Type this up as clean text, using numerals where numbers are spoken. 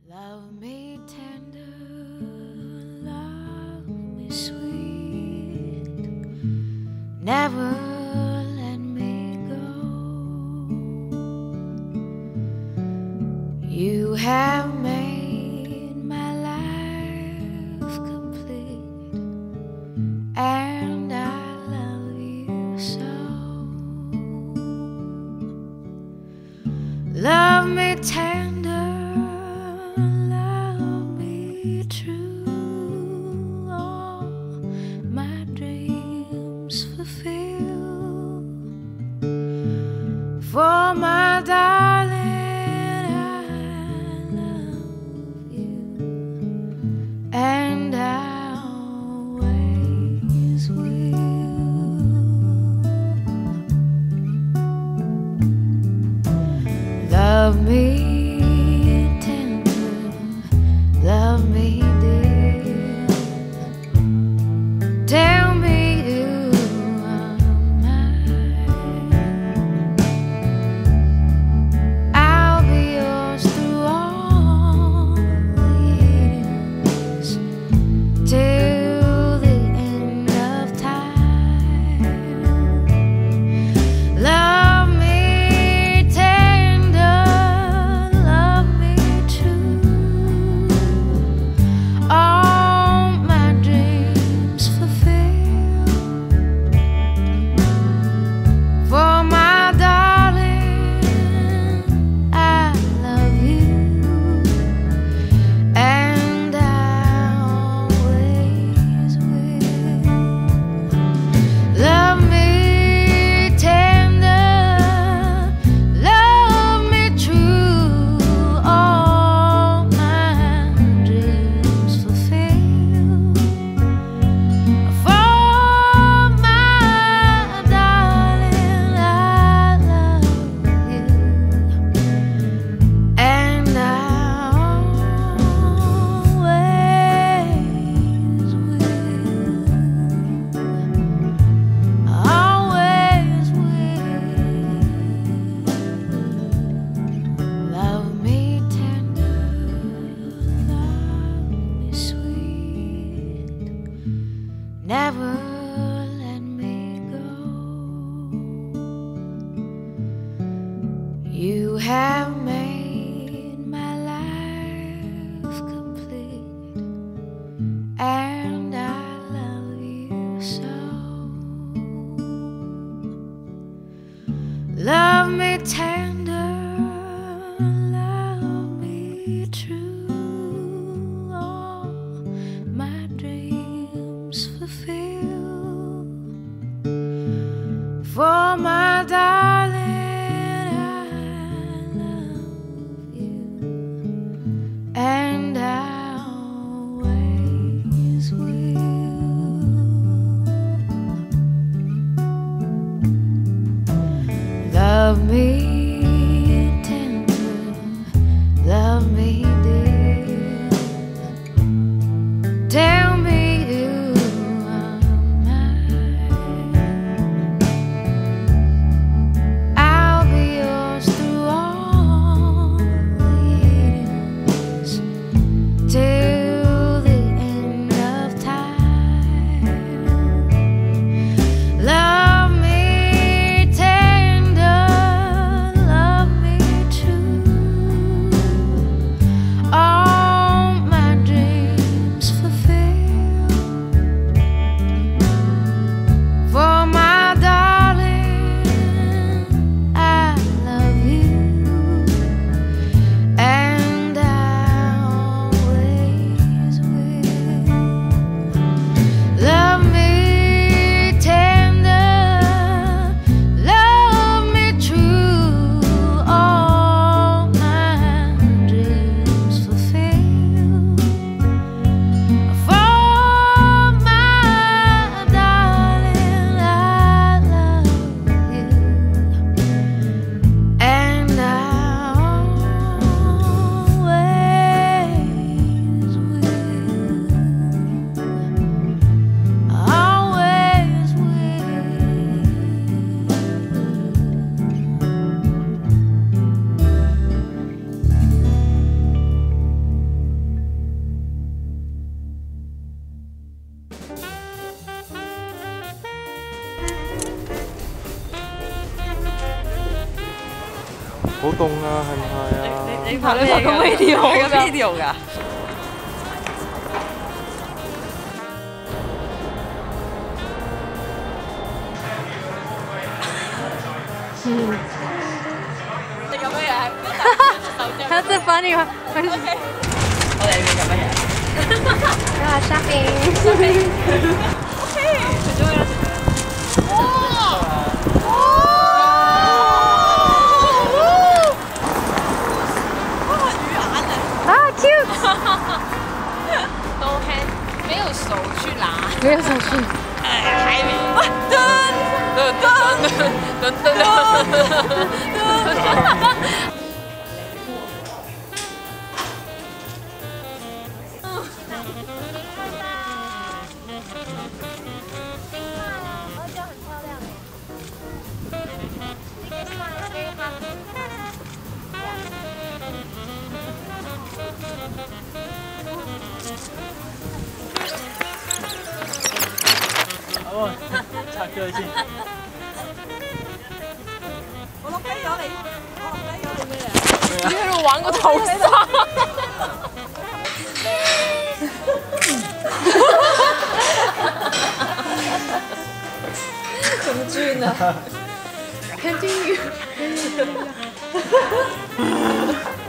Love me tender, love me sweet, never let me go. You have made my life complete, and I love you so. Love me tender, love me true, all my dreams fulfill. For my darling, I love you, and I always will. Love me tender, love me dear, tell me you are mine. I'll be yours through all the years, till the end of time. Love me tender, love me true, all my dreams fulfill. For my darling, I love you, and I always will. Love me tender, love me true, all my dreams fulfill. For my darling, I love you, and I always will. Love me tender, love me sweet, never let me go. You have made my life complete, and I love you so. Love me tender, love me true, all my dreams fulfill. 動啊，係唔係啊？ 你拍咩㗎 ？video 㗎？你咁樣樣， 他在把你。 我哋要咁樣樣。 啊 shopping。 除咗啊 cute。 都很没有手去拿， 没有手续。 还没。 好，拆咗佢先。 我落低咗你，我落低咗你咩啊？ 你喺度玩個頭紗。 怎麼轉啊？Continue。